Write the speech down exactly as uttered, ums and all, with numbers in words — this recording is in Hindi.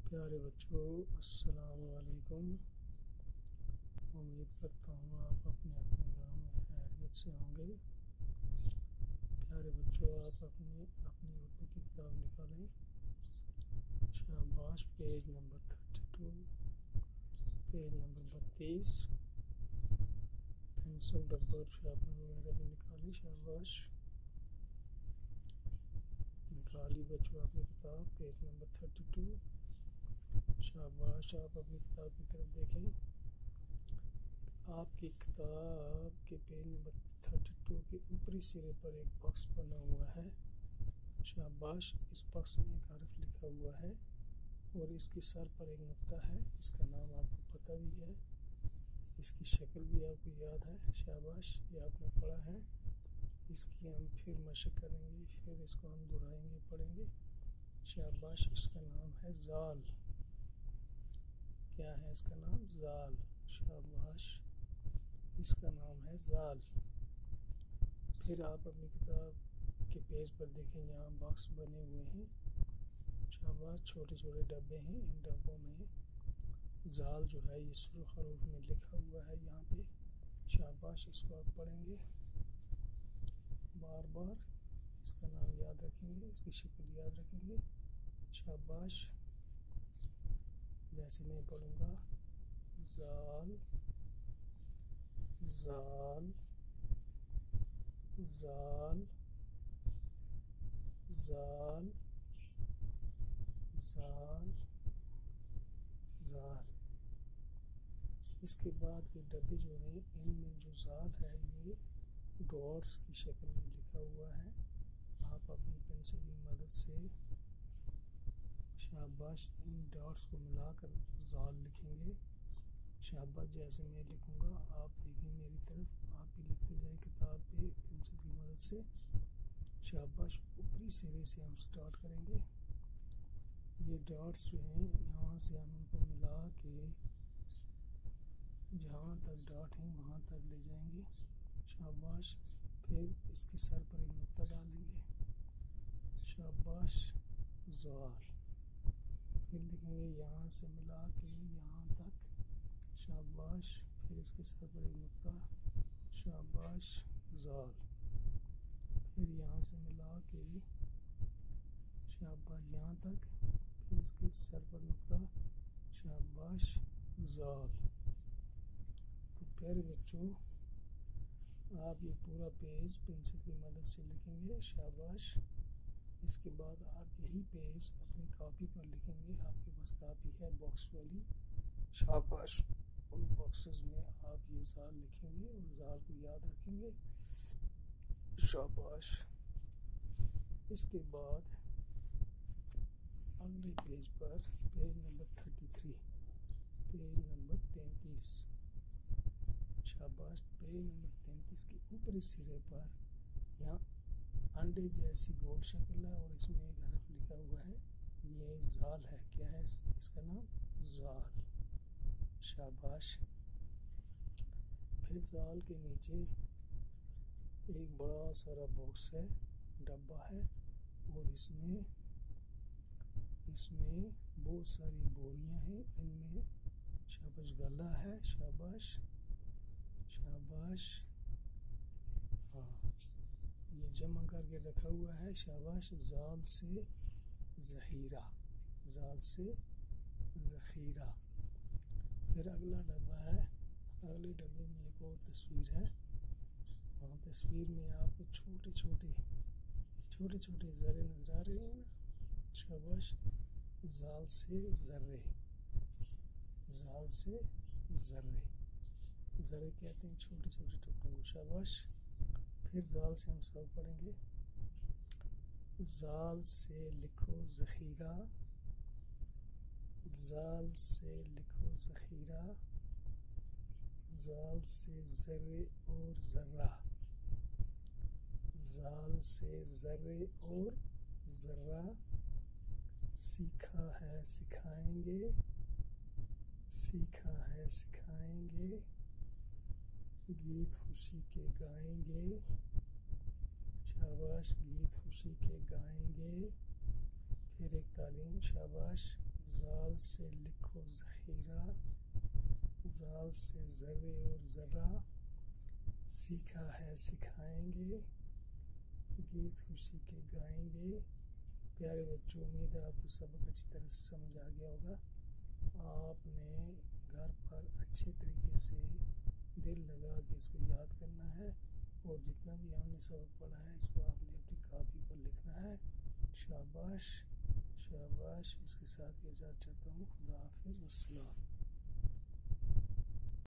प्यारे बच्चों, अस्सलाम वालेकुम। उम्मीद करता हूँ आप अपने अपने गांव में खैरियत से होंगे। प्यारे बच्चों, आप अपनी अपनी उर्दू की किताब निकालें। शाबाश, page number thirty two, page number बत्तीस। पेंसिल, रबर, शार्पनर वगैरह भी निकालें। शाबाश, निकाली बच्चों आपकी किताब, पेज नंबर थर्टी टू। शाबाश, आप अपनी किताब की तरफ देखें। आपकी किताब के पेज नंबर थर्टी टू के ऊपरी सिरे पर एक बॉक्स बना हुआ है। शाबाश, इस बॉक्स में एक हर्फ लिखा हुआ है और इसके सर पर एक नुक्ता है। इसका नाम आपको पता भी है, इसकी शक्ल भी आपको याद है। शाबाश, ये आपने पढ़ा है। इसकी हम फिर मशक करेंगे, फिर इसको हम दोहराएंगे, पढ़ेंगे। शाबाश, इसका नाम है जाल। क्या है इसका नाम? जाल। शाबाश, इसका नाम है जाल। फिर आप अपनी किताब के पेज पर देखें, यहाँ बॉक्स बने हुए हैं। शाबाश, छोटे छोटे डब्बे हैं। इन डब्बों में जाल जो है ये सुर्ख हरूफ में लिखा हुआ है यहाँ पे। शाबाश, इसको आप पढ़ेंगे बार बार। इसका नाम याद रखेंगे, इसकी शक्ल याद रखेंगे। शाबाश, जैसे मैं पढ़ूंगा, जाल जाल जाल जाल जाल जाल। इसके बाद के डब्बे जो हैं, इनमें जो जाल है ये डॉट्स की शक्ल में लिखा हुआ है। आप अपनी पेंसिल की मदद से शाबाश इन डॉट्स को मिलाकर जाल लिखेंगे। शाबाश, जैसे मैं लिखूंगा आप देखें मेरी तरफ, आप भी लिखते जाएं किताब पे पेंसिल की मदद से। शाबाश, ऊपरी सिरे से हम स्टार्ट करेंगे। ये डॉट्स जो हैं यहाँ से हम इनको मिला के जहाँ तक डॉट हैं वहाँ तक ले जाएंगे। शाबाश, फिर इसके सर पर एक नुक्ता डालेंगे। शाबाश, जाल। फिर लिखेंगे यहाँ से मिला के यहाँ तक। शाबाश, फिर इसके सर पर एक नुक्ता। शाबाश, जाल। फिर यहाँ से मिला के शाबाश यहाँ तक, फिर इसके सर पर नुक्ता। शाबाश, जाल। तो प्यारे बच्चों, आप ये पूरा पेज पेंसिल की मदद से लिखेंगे। शाबाश, इसके बाद आप यही पेज अपनी कॉपी पर लिखेंगे। आपके पास कॉपी है बॉक्स वाली। शाबाश, उन बॉक्सेस में आप ये जाल लिखेंगे और जाल को याद रखेंगे। शाबाश, इसके बाद अगले पेज पर, page number thirty three, page number तैंतीस। शाबाश, पेज नंबर तैंतीस के ऊपरी सिरे पर यहाँ अंडे जैसी गोल शक्ल है और इसमें एक हरफ लिखा हुआ है। ये जाल है। क्या है इसका नाम? जाल। शाबाश, फिर जाल के नीचे एक बड़ा सारा बॉक्स है, डब्बा है, और इसमें इसमें बहुत सारी बोरियां हैं। इनमें शाबाश गला है। शाबाश शाबाश, हाँ, ये जमा करके रखा हुआ है। शाबाश, जाल से ज़ख़ीरा, जाल से ज़ख़ीरा। फिर अगला डब्बा है। अगले डब्बे में एक और तस्वीर है। वहाँ तस्वीर में आपको छोटे छोटे छोटे छोटे ज़र्रे नज़र आ रहे हैं ना। शाबाश, जाल से ज़र्रे, जाल से ज़र्रे, ज़र्रे कहते हैं छोटे छोटे टुकड़ों को। शाबाश, फिर जाल से हम सब पढ़ेंगे। जाल से लिखो ज़ख़ीरा, जाल से लिखो ज़ख़ीरा, जाल से ज़र्रे और ज़र्रा, जाल से ज़र्रे और ज़र्रा। सीखा है सिखाएंगे, सीखा है सिखाएंगे, गीत खुशी के गाएंगे। शाबाश, गीत खुशी के गाएंगे। फिर एक तालीम। शाबाश, जाल से लिखो ज़ख़ीरा, जाल से ज़र्रे और ज़र्रा, सीखा है सिखाएंगे, गीत खुशी के गाएंगे। प्यारे बच्चों, उम्मीद है आपको सबक अच्छी तरह से समझ आ गया होगा। आपने घर पर अच्छे तरीके से दिल लगा के इसको याद करना है और जितना भी हमने सबक पढ़ा है इसको आपने अपनी कॉपी पर लिखना है। शाबाश शाबाश। इसके साथ ही इजाज़त चाहता हूँ। खुदा हाफिज़। अस्सलाम।